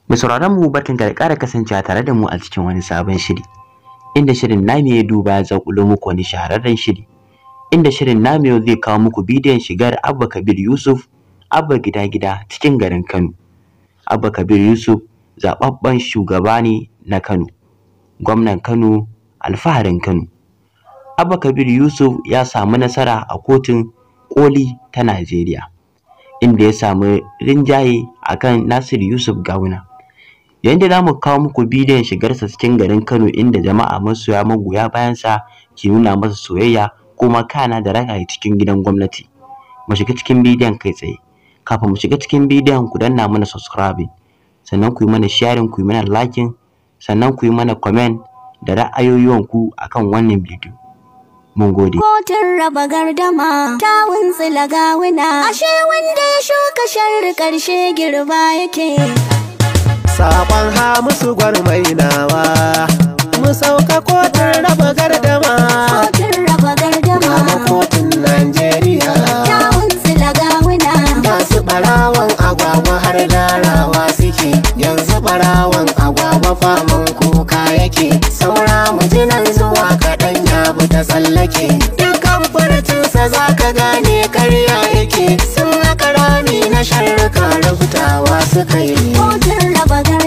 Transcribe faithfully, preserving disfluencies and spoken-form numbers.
Mai sauraron mu barkanka da ƙara kasancewa tare da mu a cikin wani sabon shiri, inda shirin namu ya duba ya zaƙulo muku wani shahararren shiri, inda shirin namu yau zai kawo muku bidiyon shigar Abba Kabir Yusuf Abba gida gida cikin garin Kano. Abba Kabir Yusuf zaɓaɓɓen shugaba ne na Kano, gwamnan Kano, alfaharin Kano. Abba Kabir Yusuf ya samu nasara a kotun ƙoli ta Najeriya, inda ya samu rinjaye akan Nasiru Yusuf Gawuna. Yanda za mu kawo muku bidiyon shigarsa cikin garin Kano, inda jama'a masoya magoya bayansa ke nuna masa soyayya kuma kana da ra'ayi cikin gidan gwamnati. Mu shiga cikin bidiyon kai tsaye. Kafin mu shiga cikin bidiyon ku danna mana subscribing, sannan ku yi mana sharing, ku yi mana liking, sannan ku yi mana comment da ra'ayoyinku akan wannan bidiyo. Mun gode. Kotun raba gardama ta wuntsila gawuna, ashe wanda ya shuka sharri ƙarshe girba yake. Sabon Hamisu Gwarmainawa, mu sauka kotun raba gardama. Kotun raba gardama, Kama kotun Najeriya. ta wuntsila gawuna, Masu ɓarawan agwagwa har larawa suke, yanzu ɓarawan agwagwa faman kuka yake. Saura mu ji nan zuwa kaɗan ya bi ta tsallake. Dukkan furcinsa za ka gane karya yake, sun haka rami na sharruka rubutawa suka yi. kotun raba gardama.